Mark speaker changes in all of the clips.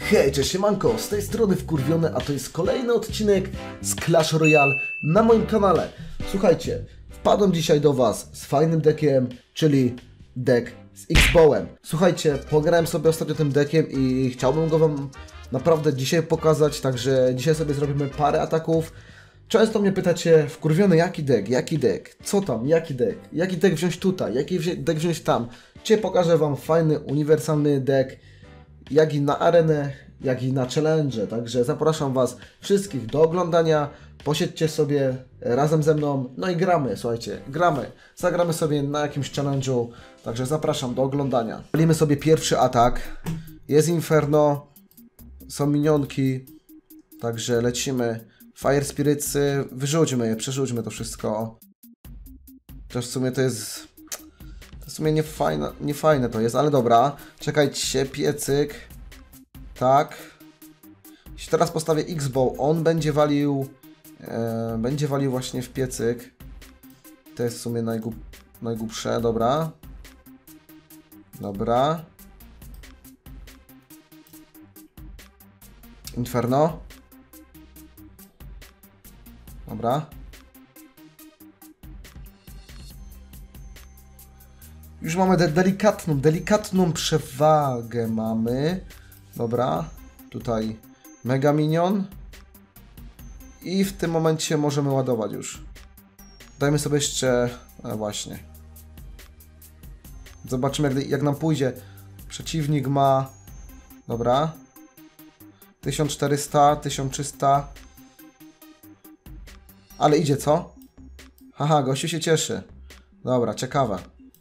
Speaker 1: Hej, cześć, siemanko, z tej strony Wkurwiony, a to jest kolejny odcinek z Clash Royale na moim kanale. Słuchajcie, wpadłem dzisiaj do Was z fajnym deckiem, czyli deck z X-Bowem. Słuchajcie, pograłem sobie ostatnio tym deckiem i chciałbym go Wam naprawdę dzisiaj pokazać, także dzisiaj sobie zrobimy parę ataków. Często mnie pytacie, Wkurwiony, jaki deck, co tam, jaki deck wziąć tutaj, jaki deck wziąć tam. Dzisiaj pokażę Wam fajny, uniwersalny deck, jak i na arenę, jak i na challenge. Także zapraszam Was wszystkich do oglądania. Posiedźcie sobie razem ze mną, no i gramy, słuchajcie, zagramy sobie na jakimś challenge'u, także zapraszam do oglądania. Walimy sobie pierwszy atak, jest Inferno, są minionki, także lecimy. Fire Spiritsy, wyrzućmy je, przerzućmy to wszystko. Też w sumie to jest... W sumie niefajne to jest, ale dobra. Czekajcie, piecyk. Tak. Jeśli teraz postawię X-Bow, on będzie walił właśnie w piecyk. To jest w sumie najgłupsze, dobra. Dobra. Inferno. Dobra. Już mamy delikatną przewagę mamy. Dobra. Tutaj Mega Minion. I w tym momencie możemy ładować już. Dajmy sobie jeszcze... właśnie. Zobaczymy jak nam pójdzie. Przeciwnik ma... Dobra. 1400, 1300. Ale idzie, co? Haha, gościu się cieszy. Dobra, ciekawe.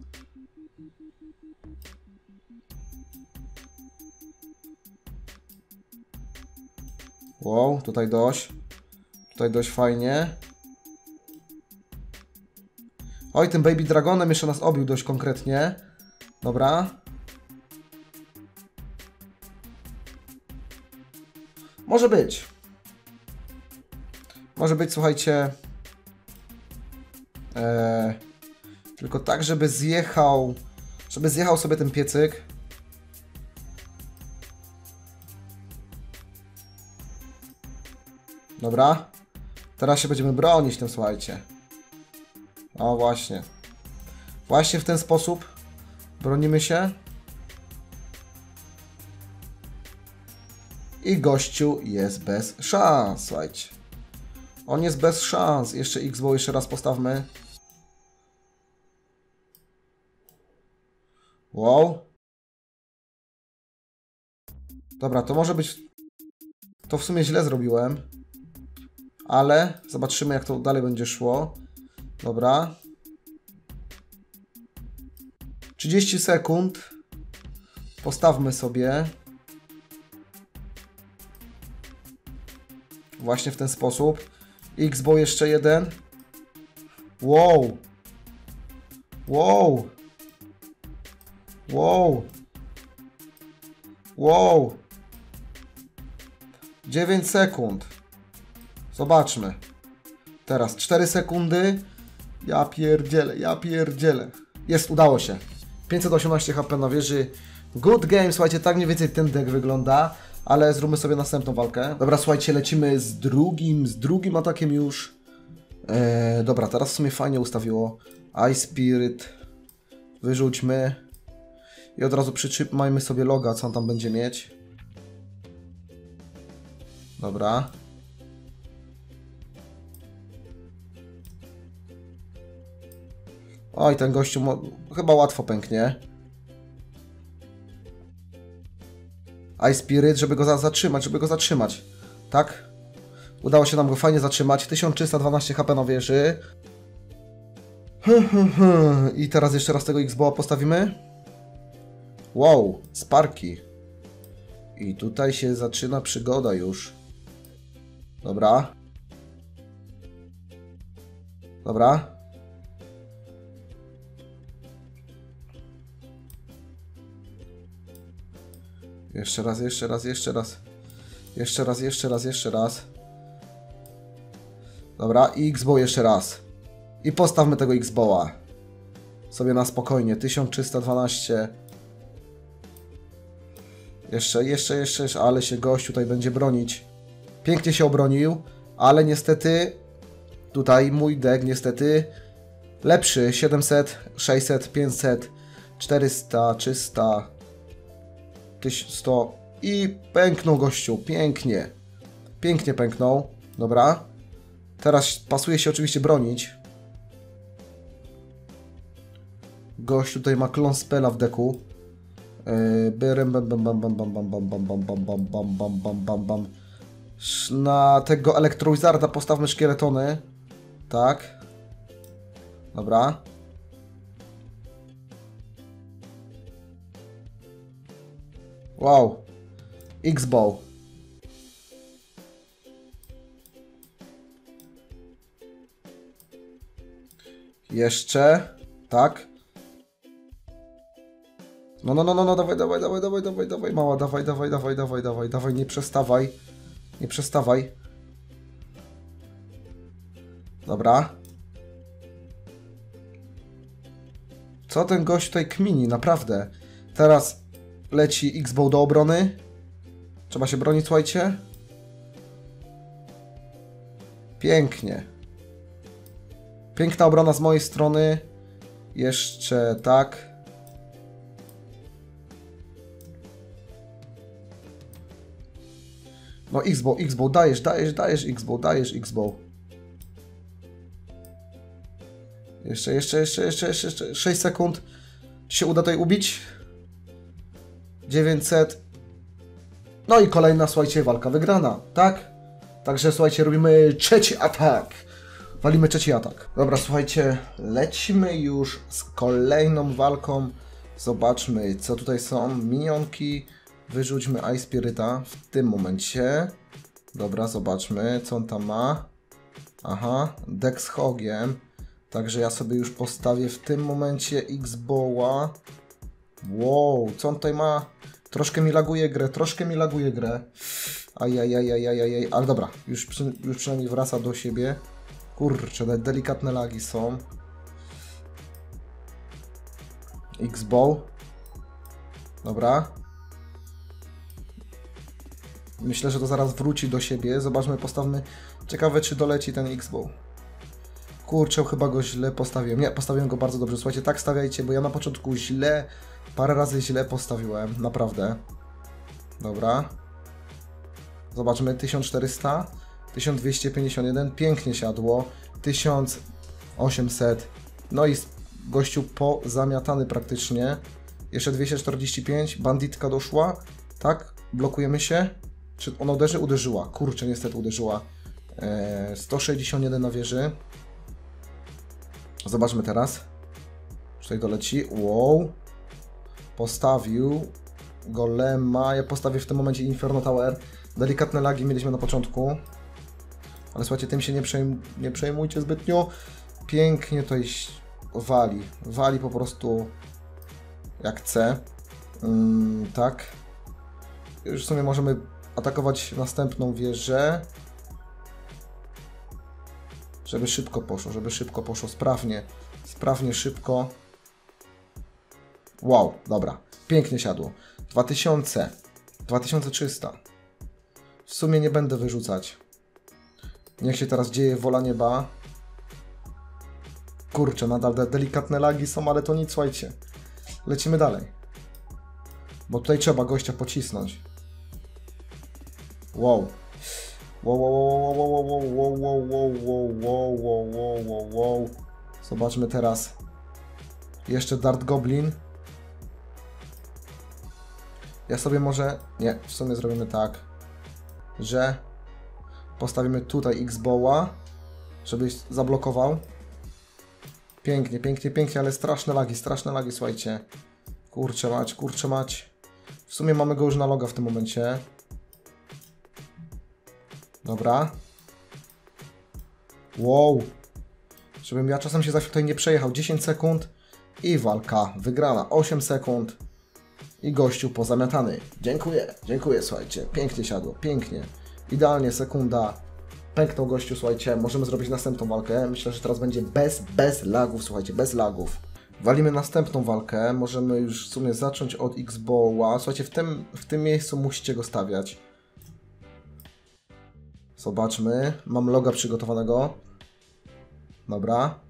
Speaker 1: Wow, tutaj dość fajnie. Oj, tym Baby Dragonem jeszcze nas obił dość konkretnie. Dobra. Może być. Może być, słuchajcie. Tylko tak, żeby zjechał sobie ten piecyk. Dobra. Teraz się będziemy bronić tym, słuchajcie. O, właśnie. Właśnie w ten sposób bronimy się. I gościu jest bez szans, słuchajcie. On jest bez szans. Jeszcze X-Bow jeszcze raz postawmy. Wow. Dobra, to może być... To w sumie źle zrobiłem. Ale zobaczymy, jak to dalej będzie szło. Dobra. 30 sekund. Postawmy sobie. Właśnie w ten sposób. X-Bow jeszcze jeden. Wow. Wow. Wow. Wow. 9 sekund. Zobaczmy. Teraz 4 sekundy. Ja pierdzielę. Jest, udało się. 518 HP na wieży. Good game, słuchajcie, tak mniej więcej ten deck wygląda. Ale zróbmy sobie następną walkę. Dobra, słuchajcie, lecimy z drugim atakiem już. Dobra, teraz w sumie fajnie ustawiło. Ice Spirit. Wyrzućmy. I od razu przytrzymajmy sobie loga, co on tam będzie mieć. Dobra. Oj, ten gościu chyba łatwo pęknie. Ice Spirit, żeby go zatrzymać, tak? Udało się nam go fajnie zatrzymać. 1312 HP na wieży. I teraz jeszcze raz tego X-Bowa postawimy. Wow, Sparki. I tutaj się zaczyna przygoda już. Dobra. Dobra. Jeszcze raz. Dobra, i X-Bow jeszcze raz. I postawmy tego X-Bowa sobie na spokojnie. 1312. Jeszcze, ale się gość tutaj będzie bronić. Pięknie się obronił, ale niestety tutaj mój deck niestety lepszy. 700, 600, 500, 400, 300, 1100 i pęknął gościu. Pięknie. Pięknie pęknął. Dobra. Teraz pasuje się oczywiście bronić. Gość tutaj ma klon spela w deku. Na tego Elektrowizarda postawmy szkieletony. Tak. Dobra. Wow. X-Bow. Jeszcze. Tak. No, dawaj, mała, dawaj, nie przestawaj. Dobra. Co ten gość tutaj kmini, naprawdę. Teraz leci X-Bow do obrony. Trzeba się bronić, słuchajcie. Pięknie. Piękna obrona z mojej strony. Jeszcze tak. No X-Bow, dajesz X-Bow. Jeszcze 6 sekund. Czy się uda tutaj ubić? 900. No i kolejna, słuchajcie, walka wygrana, tak? Także, słuchajcie, robimy trzeci atak. Walimy trzeci atak. Dobra, słuchajcie, lecimy już z kolejną walką. Zobaczmy, co tutaj są. Minionki. Wyrzućmy Ice Spiryta w tym momencie. Dobra, zobaczmy, co on tam ma. Aha, deck z Hogiem. Także ja sobie już postawię w tym momencie X-Bowa. Wow, co on tutaj ma? Troszkę mi laguje grę. Ajajajajajajaj. Ale dobra, już przynajmniej wraca do siebie. Kurczę, delikatne lagi są. X-Bow. Dobra. Myślę, że to zaraz wróci do siebie. Zobaczmy, postawmy. Ciekawe, czy doleci ten X-Bow. Kurczę, chyba go źle postawiłem. Nie, postawiłem go bardzo dobrze. Słuchajcie, tak stawiajcie, bo ja na początku parę razy źle postawiłem. Naprawdę. Dobra. Zobaczmy, 1400, 1251. Pięknie siadło. 1800. No i gościu pozamiatany praktycznie. Jeszcze 245. Banditka doszła. Tak, blokujemy się. Czy ona uderzy? Uderzyła. Kurczę, niestety uderzyła. 161 na wieży. Zobaczmy teraz. Tutaj doleci. Wow. Postawił golema. Ja postawię w tym momencie Inferno Tower. Delikatne lagi mieliśmy na początku. Ale słuchajcie, tym się nie przejmujcie zbytnio. Pięknie to wali. Wali po prostu jak chce. Tak. Już w sumie możemy atakować następną wieżę. Żeby szybko poszło, sprawnie, szybko. Wow, dobra, pięknie siadło. 2000, 2300. W sumie nie będę wyrzucać. Niech się teraz dzieje wola nieba. Kurczę, nadal delikatne lagi są, ale to nic, słuchajcie. Lecimy dalej. Bo tutaj trzeba gościa pocisnąć. Wow. Wow. Zobaczmy teraz. Jeszcze Dart Goblin. Ja sobie może... Nie, w sumie zrobimy tak, że postawimy tutaj X-Bowa, żebyś zablokował. Pięknie, ale straszne lagi, słuchajcie. Kurczę mać. W sumie mamy go już na loga w tym momencie. Dobra. Wow. Żebym ja czasem się za chwilę tutaj nie przejechał. 10 sekund i walka wygrana. 8 sekund i gościu pozamiatany. Dziękuję, słuchajcie. Pięknie siadło, pięknie. Idealnie, sekunda. Pęknął gościu, słuchajcie. Możemy zrobić następną walkę. Myślę, że teraz będzie bez lagów, słuchajcie, bez lagów. Walimy następną walkę. Możemy już w sumie zacząć od X-Boła. Słuchajcie, w tym miejscu musicie go stawiać. Zobaczmy. Mam loga przygotowanego. Dobra.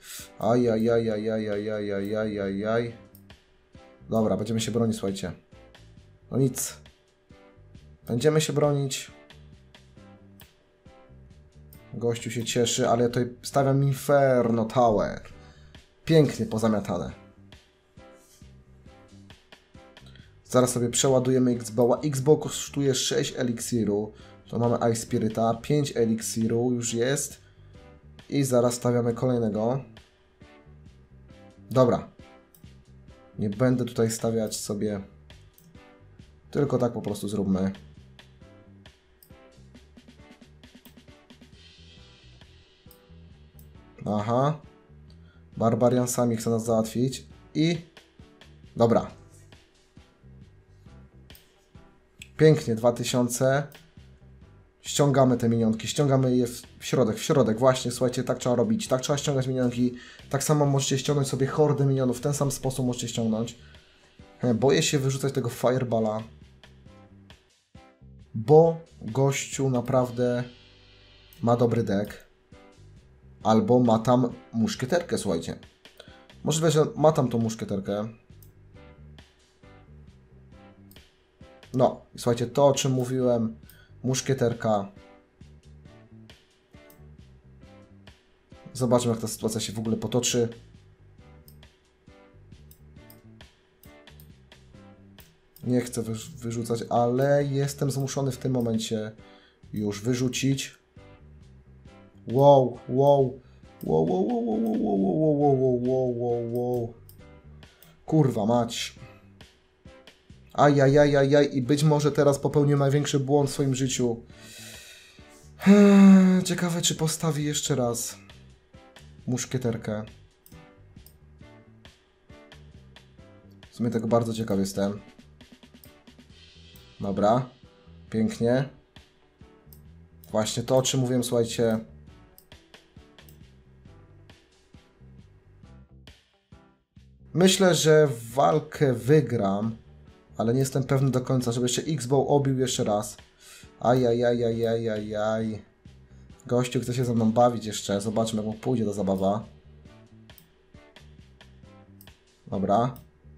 Speaker 1: Ajajajajajajajajajajaj. Dobra, będziemy się bronić, słuchajcie. No nic. Będziemy się bronić. Gościu się cieszy, ale ja tutaj stawiam Inferno Tower. Pięknie pozamiatane. Zaraz sobie przeładujemy X-Boła. X-Boł kosztuje 6 eliksiru. To mamy Ice Spirita. 5 eliksiru już jest. I zaraz stawiamy kolejnego. Dobra. Nie będę tutaj stawiać sobie. Tylko tak po prostu zróbmy. Aha. Barbarian sami chce nas załatwić. I... Dobra. Pięknie, 2000. Ściągamy te minionki, ściągamy je w środek, właśnie, słuchajcie, tak trzeba robić, tak trzeba ściągać minionki, tak samo możecie ściągnąć sobie hordę minionów, w ten sam sposób możecie ściągnąć. Boję się wyrzucać tego Fireballa, bo gościu naprawdę ma dobry deck, albo ma tam muszkieterkę, słuchajcie. Możliwe, że ma tam tą muszkieterkę. No, słuchajcie, to o czym mówiłem, muszkieterka. Zobaczmy, jak ta sytuacja się w ogóle potoczy. Nie chcę wyrzucać, ale jestem zmuszony w tym momencie już wyrzucić. Wow, wow. Wow, wow, wow, wow, wow, wow, wow, wow, wow, wow. Kurwa mać. Ajajajajaj, i być może teraz popełnię największy błąd w swoim życiu. Ciekawe, czy postawi jeszcze raz muszkieterkę. W sumie tego bardzo ciekaw jestem. Dobra, pięknie. Właśnie to, o czym mówiłem, słuchajcie. Myślę, że walkę wygram, ale nie jestem pewny do końca, żeby jeszcze X-Bow obił jeszcze raz. Ajajajajajajaj. Gościu chce się ze mną bawić jeszcze. Zobaczmy, jak mu pójdzie ta zabawa. Dobra.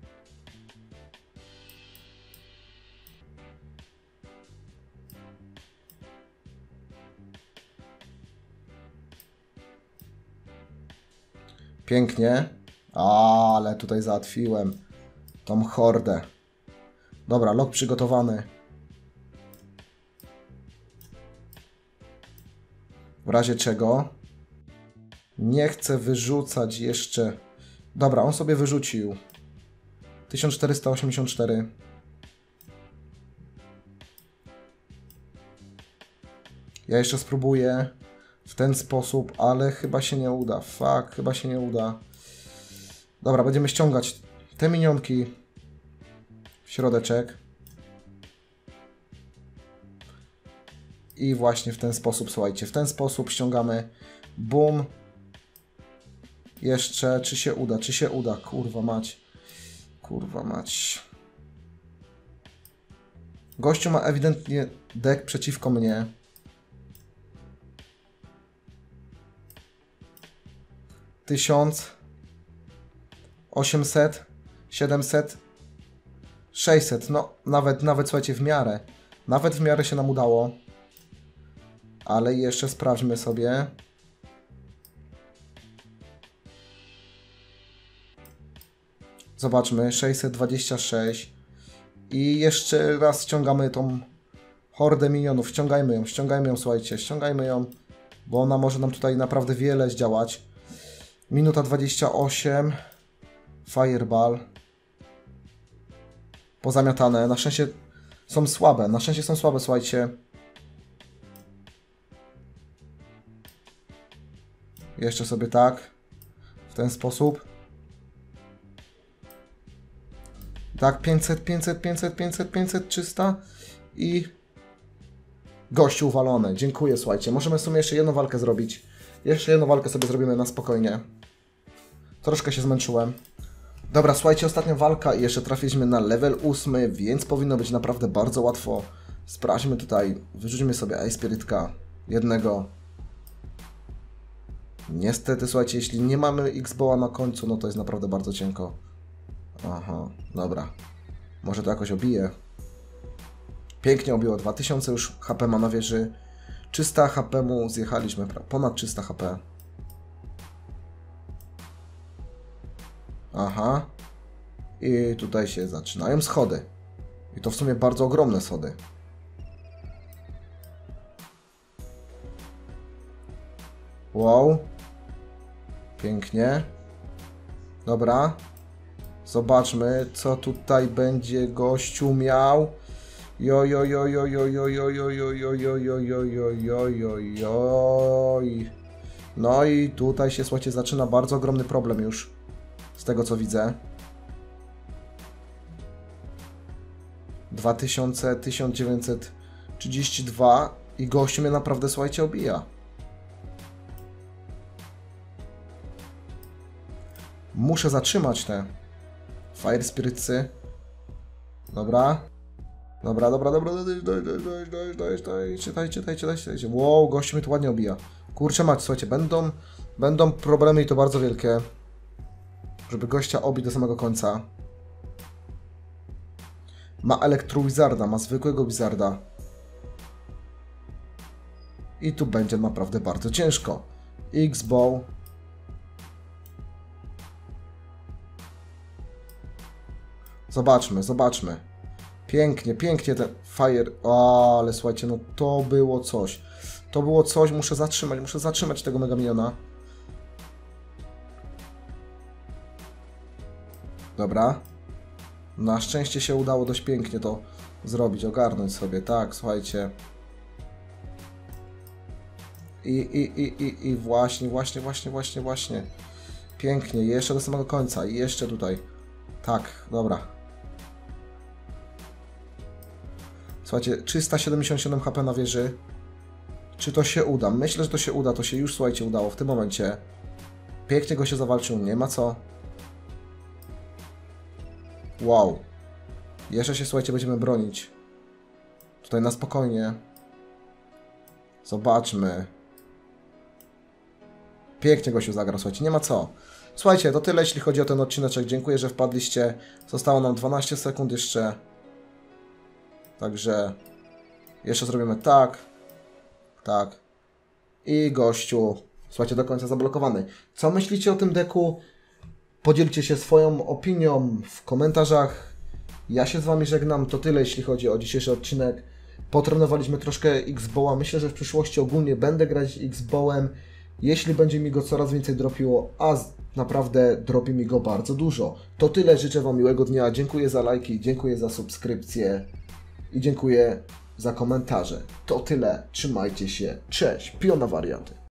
Speaker 1: Pięknie. Ale tutaj załatwiłem tą hordę. Dobra, log przygotowany. W razie czego nie chcę wyrzucać jeszcze. Dobra, on sobie wyrzucił 1484. Ja jeszcze spróbuję w ten sposób, ale chyba się nie uda. Fuck, chyba się nie uda. Dobra, będziemy ściągać te minionki w środeczek. I właśnie w ten sposób, słuchajcie, w ten sposób ściągamy. Bum. Jeszcze, czy się uda, czy się uda. Kurwa mać. Kurwa mać. Gościu ma ewidentnie deck przeciwko mnie. 1000, 800, 700, 600. No, nawet słuchajcie, w miarę. Nawet w miarę się nam udało. Ale jeszcze sprawdźmy sobie. Zobaczmy, 626. I jeszcze raz ściągamy tą hordę minionów. Ściągajmy ją, słuchajcie, ściągajmy ją, bo ona może nam tutaj naprawdę wiele zdziałać. Minuta 28. Fireball. Pozamiatane. Na szczęście są słabe. Słuchajcie. Jeszcze sobie tak. W ten sposób. Tak, 500, 500, 500, 500, 500, 300 i gościu uwalony. Dziękuję, słuchajcie. Możemy w sumie jeszcze jedną walkę zrobić. Jeszcze jedną walkę sobie zrobimy na spokojnie. Troszkę się zmęczyłem. Dobra, słuchajcie, ostatnia walka i jeszcze trafiliśmy na level 8, więc powinno być naprawdę bardzo łatwo. Sprawdźmy tutaj, wyrzućmy sobie Spiritka jednego. Niestety, słuchajcie, jeśli nie mamy X-Boła na końcu, no to jest naprawdę bardzo cienko. Aha, dobra. Może to jakoś obije. Pięknie obiło, 2000 już HP ma na wieży. 300 HP mu zjechaliśmy, ponad 300 HP. Aha. I tutaj się zaczynają schody. I to w sumie bardzo ogromne schody. Wow. Pięknie. Dobra. Zobaczmy, co tutaj będzie gościu miał. No i tutaj się, słuchajcie, zaczyna bardzo ogromny problem już. Z tego, co widzę. 2000, 1932 i gościu mnie naprawdę, słuchajcie, obija. Muszę zatrzymać te Fire Spiritsy. Dobra. Dobra. Dajcie. Wow, gościu mnie tu ładnie obija. Kurczę mać, słuchajcie, będą problemy i to bardzo wielkie. Żeby gościa obić do samego końca. Ma Elektro-Wizarda, ma zwykłego Wizarda. I tu będzie naprawdę bardzo ciężko. X-Bow. Zobaczmy. Pięknie ten Fire. O, ale słuchajcie, no to było coś. Muszę zatrzymać tego Mega Miniona. Dobra. Na szczęście się udało dość pięknie to zrobić, ogarnąć sobie, tak, słuchajcie. I właśnie. Pięknie, jeszcze do samego końca i jeszcze tutaj. Tak, dobra. Słuchajcie, 377 HP na wieży. Czy to się uda? Myślę, że to się uda, to się już, słuchajcie, udało w tym momencie. Pięknie go się zawalczył, nie ma co. Wow. Jeszcze się, słuchajcie, będziemy bronić. Tutaj na spokojnie. Zobaczmy. Pięknie go się zagrał, słuchajcie, nie ma co. Słuchajcie, to tyle, jeśli chodzi o ten odcineczek. Dziękuję, że wpadliście. Zostało nam 12 sekund jeszcze. Także jeszcze zrobimy tak. Tak. I gościu, słuchajcie, do końca zablokowany. Co myślicie o tym deku? Podzielcie się swoją opinią w komentarzach. Ja się z Wami żegnam. To tyle, jeśli chodzi o dzisiejszy odcinek. Potrenowaliśmy troszkę X-Bowa. Myślę, że w przyszłości ogólnie będę grać X-Bowem, jeśli będzie mi go coraz więcej dropiło, a naprawdę dropi mi go bardzo dużo. To tyle, życzę Wam miłego dnia. Dziękuję za lajki, dziękuję za subskrypcję i dziękuję za komentarze. To tyle, trzymajcie się. Cześć, piona wariaty.